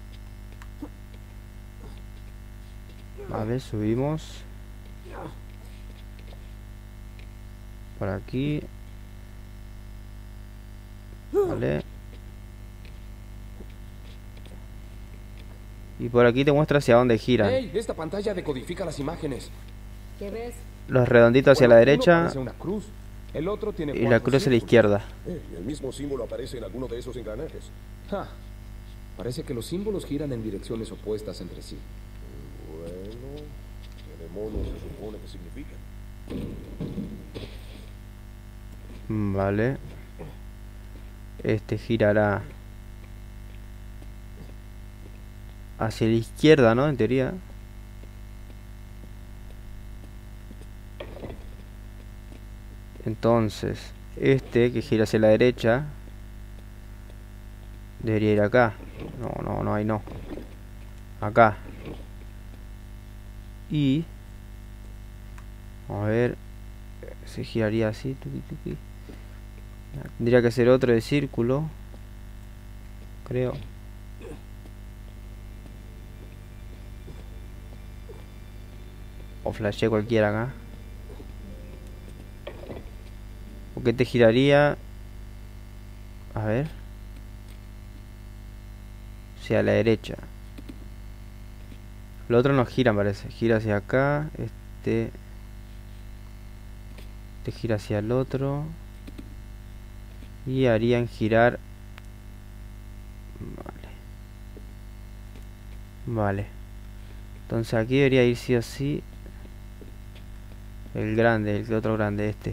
A ver, subimos. Por aquí. Vale. Y por aquí te muestra hacia dónde giran. Hey, esta pantalla decodifica las imágenes. ¿Qué ves? Los redonditos hacia la Uno derecha parece una cruz, el otro tiene y la 4 cruz a la círculos. izquierda. El mismo símbolo aparece en alguno de esos engranajes. Ja. Parece que los símbolos giran en direcciones opuestas entre sí. Bueno, ¿qué demonios se supone que significan? Vale. Este girará hacia la izquierda, ¿no? En teoría. Entonces, este que gira hacia la derecha debería ir acá. No, ahí no. Acá. Y a ver, se giraría así. Tuki. Tendría que ser otro de círculo, creo. O flashé cualquiera acá. Porque te giraría. A ver. Hacia la derecha. Lo otro no gira, parece. Gira hacia acá. Este gira hacia el otro. Y harían girar. Vale. Entonces aquí debería ir sí o sí el grande, el otro grande, este.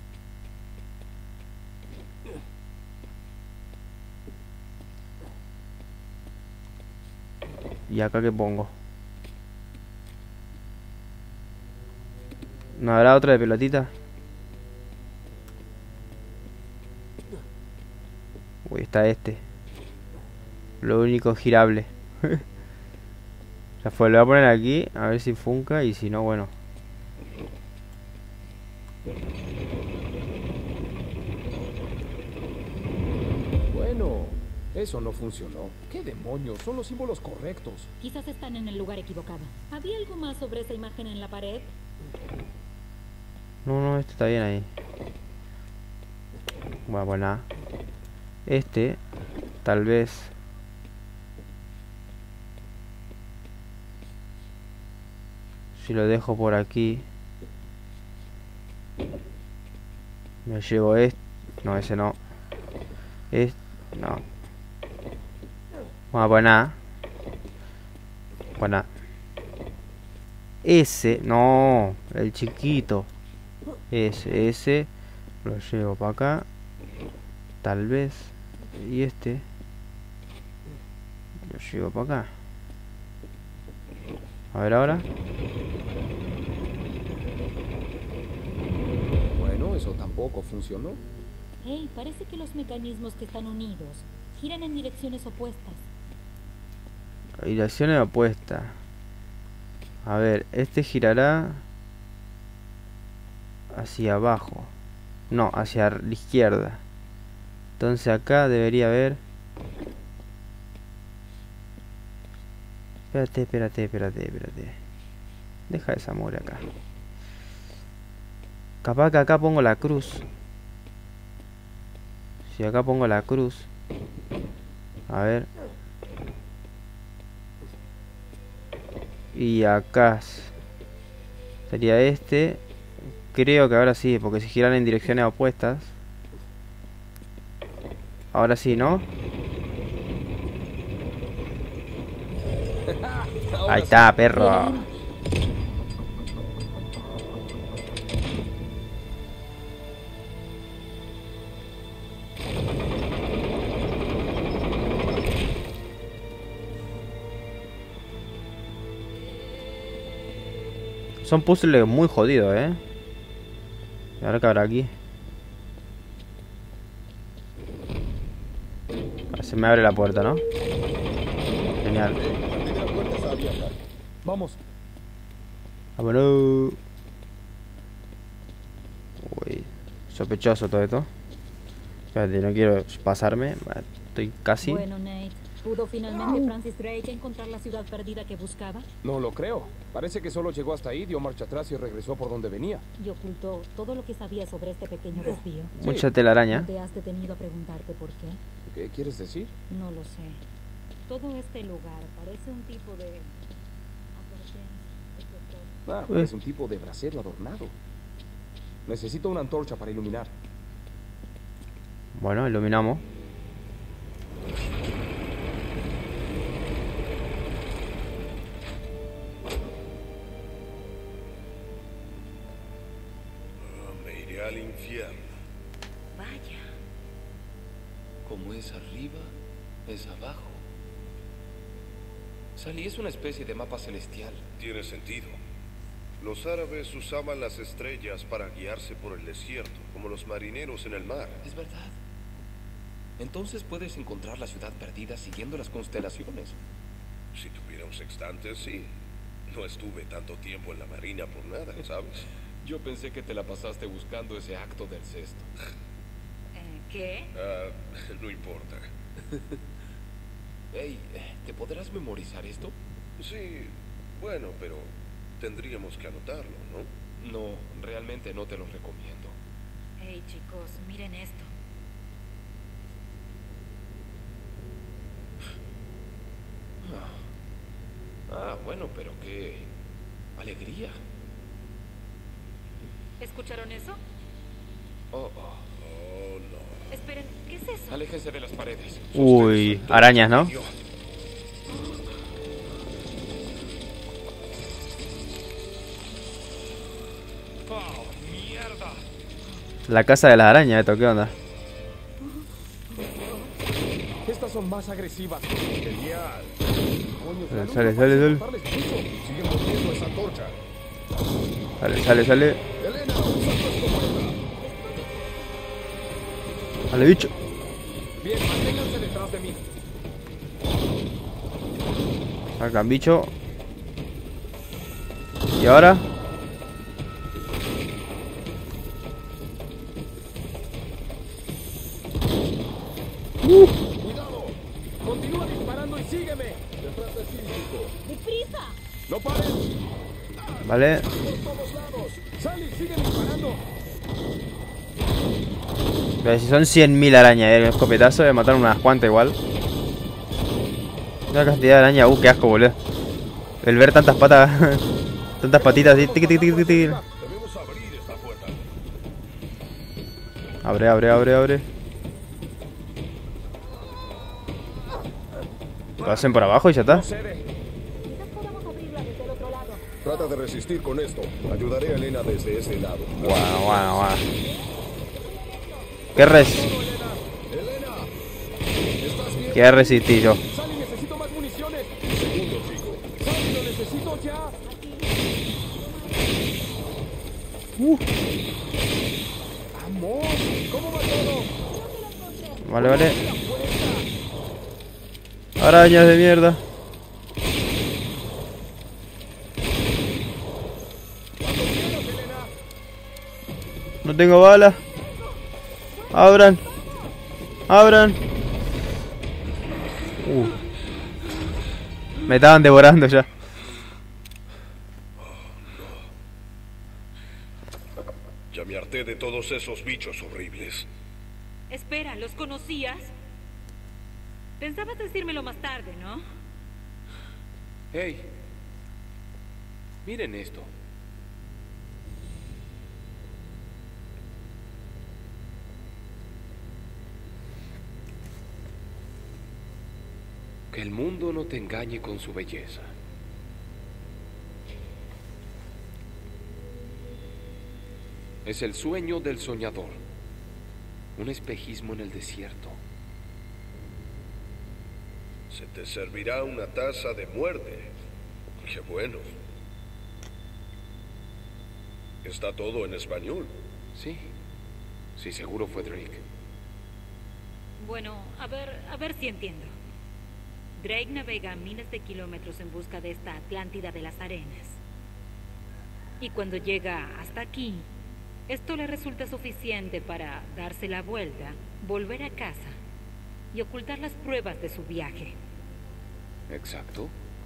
¿Y acá qué pongo? ¿No habrá otra de pelotita? Uy, está este. Lo único girable. Ya fue, lo voy a poner aquí. A ver si funca. Y si no, bueno. Bueno, eso no funcionó. ¿Qué demonios? Son los símbolos correctos. Quizás están en el lugar equivocado. ¿Había algo más sobre esa imagen en la pared? No, este está bien ahí. Bueno, pues nada. Este, tal vez. Si lo dejo por aquí, me llevo este. No, ese no. Este, no. Bueno, pues nada. Pues nada. Ese, no, el chiquito. Ese lo llevo para acá. Tal vez. Y este lo llevo para acá. A ver ahora. Bueno, eso tampoco funcionó. Hey, parece que los mecanismos que están unidos giran en direcciones opuestas. Direcciones opuestas. A ver, este girará hacia abajo. No, hacia la izquierda. Entonces acá debería haber. Espérate. Deja esa mugre acá. Capaz que acá pongo la cruz. Si acá pongo la cruz. A ver. Y acá sería este. Creo que ahora sí, porque si giran en direcciones opuestas. Ahora sí, ¿no? Ahí está, perro. Son puzzles muy jodidos, ¿eh? ¿Y ahora qué habrá aquí? Se me abre la puerta, ¿no? Genial. Vamos. Vámonos. Uy, sospechoso todo esto. Espérate, no quiero pasarme. Estoy casi. Bueno, Nate, ¿pudo finalmente Francis Drake encontrar la ciudad perdida que buscaba? No lo creo. Parece que solo llegó hasta ahí, dio marcha atrás y regresó por donde venía. Y ocultó todo lo que sabía sobre este pequeño desvío. Mucha telaraña. ¿No te has detenido a preguntarte por qué? ¿Qué quieres decir? No lo sé. Todo este lugar parece un tipo de... Es un tipo de brasero adornado. Necesito una antorcha para iluminar. Bueno, iluminamos. Me iré al infierno. Vaya. Como es arriba, es abajo. Sally, es una especie de mapa celestial. Tiene sentido. Los árabes usaban las estrellas para guiarse por el desierto, como los marineros en el mar. Es verdad. Entonces puedes encontrar la ciudad perdida siguiendo las constelaciones. Si tuviera un sextante, sí. No estuve tanto tiempo en la marina por nada, ¿sabes? Yo pensé que te la pasaste buscando ese acto del cesto. ¿Qué? No importa. Hey, ¿te podrás memorizar esto? Sí, bueno, pero tendríamos que anotarlo, ¿no? No, realmente no te lo recomiendo. Hey, chicos, miren esto. Bueno, pero qué alegría. ¿Escucharon eso? Oh, no. Esperen, ¿qué es eso? Aléjense de las paredes. Uy, arañas, ¿no? ¡Oh, mierda! La casa de las arañas, esto, ¿qué onda? Estas son más agresivas. Genial. Sale. Siguen moviendo esa antorcha. Sale. Elena, usa tu escopeta. Dale, bicho. Bien, manténganse detrás de mí. Sacan bicho. ¿Y ahora? Cuidado. Continúa disparando y sígueme. Detrás de ti, chico. ¡Deprisa! No pares. Vale. Por todos lados. Sally, sigue disparando. Pero si son 100.000 arañas, el escopetazo de matar unas cuantas igual. Una cantidad de arañas, qué asco, boludo. El ver tantas patas, tantas patitas así. Tiqui. Debemos abrir esta puerta. Abre. Pasen por abajo y ya está. Quizás podamos abrirla desde el otro lado. Trata de resistir con esto. Ayudaré a Elena desde ese lado. Guau. ¿Qué ¿Qué resistí yo? Sally, necesito más municiones. Segundo, chico. Sally, lo necesito ya. Vamos. ¿Cómo va todo? Vale. Arañas de mierda. No tengo balas. Abran. Me estaban devorando ya. Ya me harté de todos esos bichos horribles. Espera, ¿los conocías? Pensabas decírmelo más tarde, ¿no? Hey, miren esto. Que el mundo no te engañe con su belleza. Es el sueño del soñador. Un espejismo en el desierto. Se te servirá una taza de muerte. Qué bueno. Está todo en español. Sí. Sí, seguro fue Drake. Bueno, a ver si entiendo. Drake navega miles de kilómetros en busca de esta Atlántida de las arenas. Y cuando llega hasta aquí, esto le resulta suficiente para darse la vuelta, volver a casa y ocultar las pruebas de su viaje. Exacto.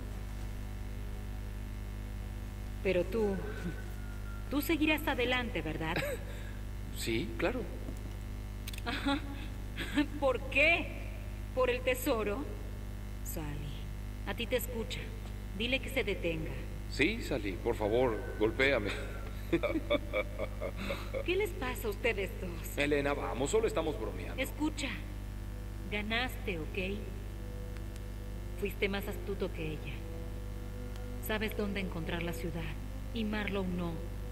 Pero tú seguirás adelante, ¿verdad? Sí, claro. Ajá. ¿Por qué? ¿Por el tesoro? Sally, a ti te escucha. Dile que se detenga. Sí, Sally, por favor, golpéame. ¿Qué les pasa a ustedes dos? Elena, vamos, solo estamos bromeando. Escucha, ganaste, ¿ok? Fuiste más astuto que ella. Sabes dónde encontrar la ciudad y Marlowe no.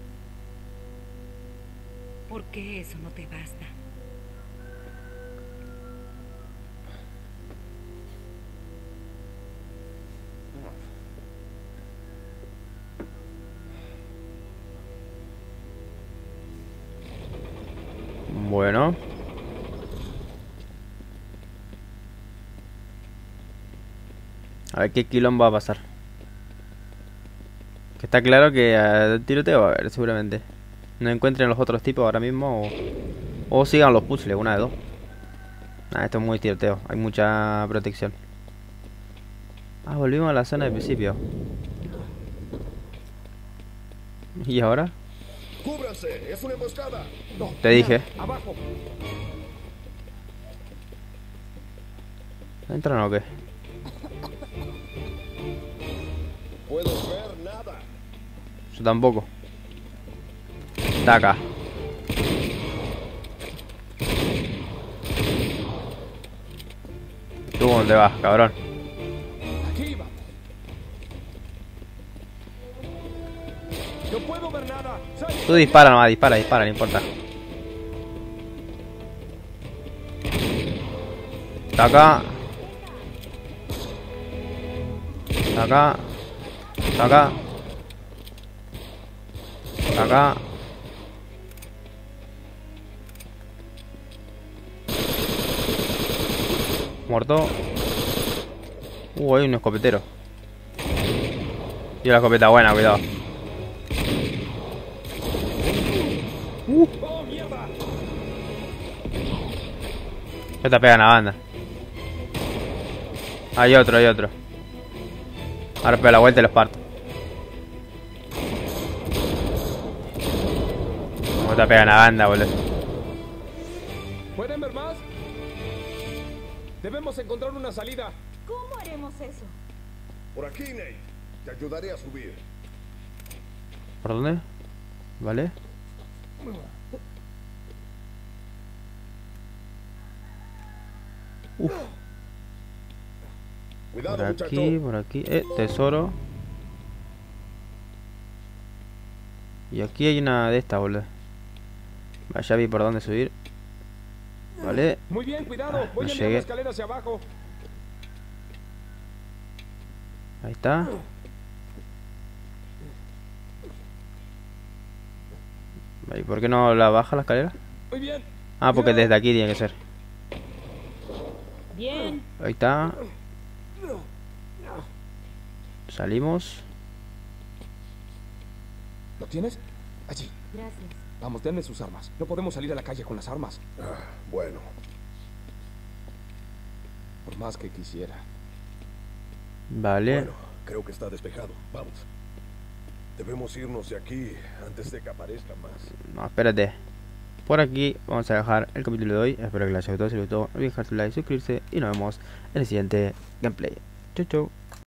¿Por qué eso no te basta? Bueno. A ver qué quilombo va a pasar. Que está claro que tiroteo va a haber, seguramente. No encuentren los otros tipos ahora mismo o sigan los puzzles, una de dos. Esto es muy tiroteo, hay mucha protección. Volvimos a la zona del principio. ¿Y ahora? ¡Cúbranse! ¡Es una emboscada! No, Te dije. Abajo. ¿Entran o qué? Puedo ver nada. Yo tampoco. Está acá. ¿Tú dónde vas, cabrón? Aquí vamos. No puedo ver nada. Tú dispara nomás, dispara, no importa. Está acá. Está acá. Está acá. Está acá. Muerto. Hay un escopetero. Y la escopeta buena, cuidado. ¡Oh, mierda! Ya te pegan a banda. Hay otro, Ahora pega la vuelta y los parto. ¿Cómo te pegan a banda, boludo? ¿Pueden ver más? Debemos encontrar una salida. ¿Cómo haremos eso? Por aquí, Nate. Te ayudaré a subir. ¿Por dónde? Vale. Cuidado, Por muchacho. aquí, por aquí. Tesoro. Y aquí hay una de estas, boludo. Ya vi por dónde subir. Vale. Muy bien, cuidado. Voy no a enviar llegué. la escalera hacia abajo. Ahí está. ¿Y por qué no la baja la escalera? Muy bien. Porque desde aquí tiene que ser. Bien. Ahí está. Salimos. ¿Lo tienes? Allí. Gracias. Vamos, denme sus armas. No podemos salir a la calle con las armas. Bueno. Por más que quisiera. Vale. Bueno, creo que está despejado. Vamos. Debemos irnos de aquí antes de que aparezca más. No, espérate. Por aquí vamos a dejar el capítulo de hoy. Espero que les haya gustado. Si les gustó, no olviden dejar su like, suscribirse y nos vemos en el siguiente gameplay. Chau, chau.